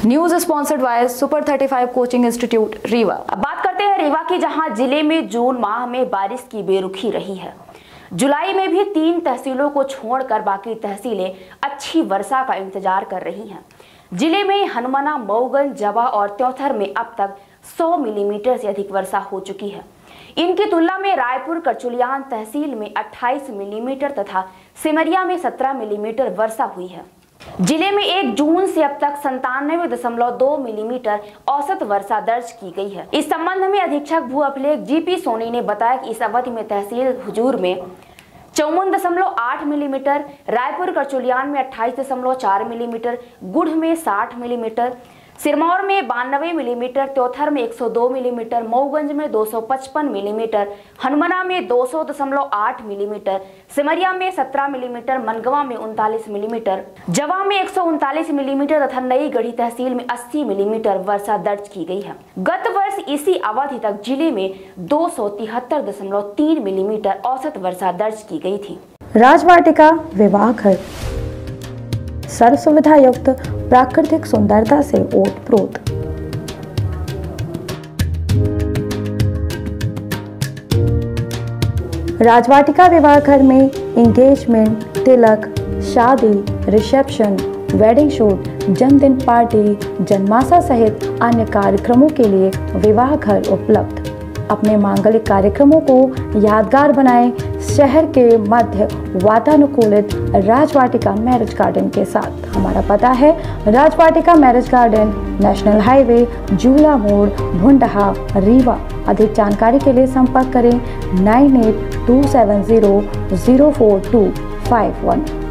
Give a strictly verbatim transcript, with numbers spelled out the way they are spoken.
News sponsored by super thirty five coaching institute Rewa. अब बात करते हैं रीवा की, जहां जिले में जून माह में बारिश की बेरुखी रही है। जुलाई में भी तीन तहसीलों को छोड़कर बाकी तहसीलें अच्छी वर्षा का इंतजार कर रही हैं। जिले में हनुमाना, मऊगंज, जवा और त्योथर में अब तक सौ मिलीमीटर से अधिक वर्षा हो चुकी है। इनकी तुलना में रायपुर करचुलियान तहसील में अट्ठाईस मिलीमीटर तथा सिमरिया में सत्रह मिलीमीटर वर्षा हुई है। जिले में एक जून से अब तक संतानवे दशमलव दो मिलीमीटर औसत वर्षा दर्ज की गई है। इस संबंध में अधीक्षक भू अभिलेख जीपी सोनी ने बताया कि इस अवधि में तहसील हुजूर में चौवन दशमलव आठ मिलीमीटर, रायपुर करचुलियान में अट्ठाईस दशमलव चार मिलीमीटर, गुढ़ में साठ मिलीमीटर, सिरमौर में बानवे मिलीमीटर, त्योथर में एक सौ दो मिलीमीटर, मऊगंज में दो सौ पचपन मिलीमीटर, हनुमाना में दो सौ दशमलव आठ मिलीमीटर, सिमरिया में सत्रह मिलीमीटर, मनगवा में उनतालीस मिलीमीटर, जवा में एक सौ उनतालीस मिलीमीटर तथा नई गढ़ी तहसील में अस्सी मिलीमीटर वर्षा दर्ज की गई है। गत वर्ष इसी अवधि तक जिले में दो सौ तिहत्तर दशमलव तीन मिलीमीटर औसत वर्षा दर्ज की गई थी। राजवाटिका विवाह घर सर्व सुविधा युक्त प्राकृतिक सुंदरता से ओतप्रोत। राजवाटिका विवाह घर में एंगेजमेंट, तिलक, शादी, रिसेप्शन, वेडिंग शूट, जन्मदिन पार्टी, जन्माशा सहित अन्य कार्यक्रमों के लिए विवाह घर उपलब्ध। अपने मांगलिक कार्यक्रमों को यादगार बनाएं शहर के मध्य वातानुकूलित राजवाटिका मैरिज गार्डन के साथ। हमारा पता है Rajvatika marriage garden, national highway, Jula मोड़, भुंडहा, रीवा। अधिक जानकारी के लिए संपर्क करें nine eight two seven zero zero four two five one.